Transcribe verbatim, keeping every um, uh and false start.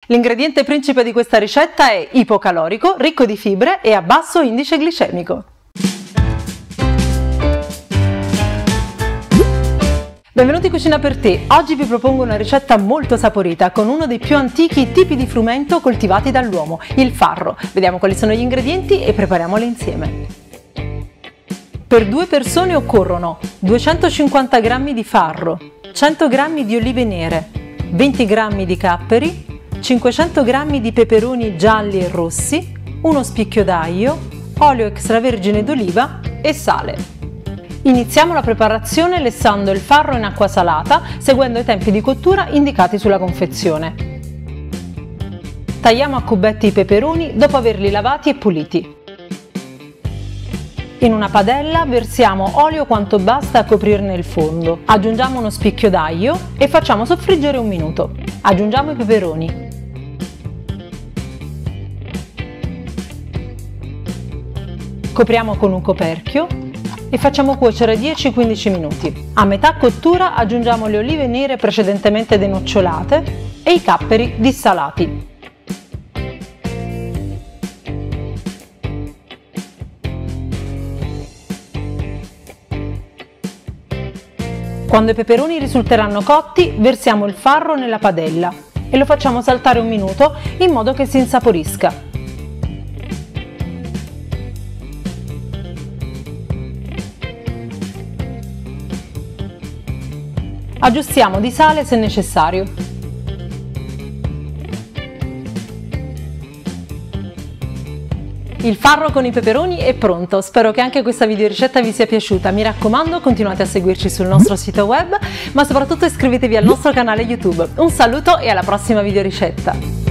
L'ingrediente principe di questa ricetta è ipocalorico, ricco di fibre e a basso indice glicemico. Benvenuti in Cucina per te! Oggi vi propongo una ricetta molto saporita con uno dei più antichi tipi di frumento coltivati dall'uomo, il farro. Vediamo quali sono gli ingredienti e prepariamoli insieme. Per due persone occorrono duecentocinquanta grammi di farro, cento grammi di olive nere, venti grammi di capperi, cinquecento grammi di peperoni gialli e rossi, uno spicchio d'aglio, olio extravergine d'oliva e sale. Iniziamo la preparazione lessando il farro in acqua salata, seguendo i tempi di cottura indicati sulla confezione. Tagliamo a cubetti i peperoni dopo averli lavati e puliti. In una padella versiamo olio quanto basta a coprirne il fondo. Aggiungiamo uno spicchio d'aglio e facciamo soffriggere un minuto. Aggiungiamo i peperoni. Copriamo con un coperchio e facciamo cuocere dieci quindici minuti. A metà cottura aggiungiamo le olive nere precedentemente denocciolate e i capperi dissalati. Quando i peperoni risulteranno cotti, versiamo il farro nella padella e lo facciamo saltare un minuto in modo che si insaporisca. Aggiustiamo di sale se necessario. Il farro con i peperoni è pronto, spero che anche questa videoricetta vi sia piaciuta. Mi raccomando, continuate a seguirci sul nostro sito web, ma soprattutto iscrivetevi al nostro canale YouTube. Un saluto e alla prossima videoricetta!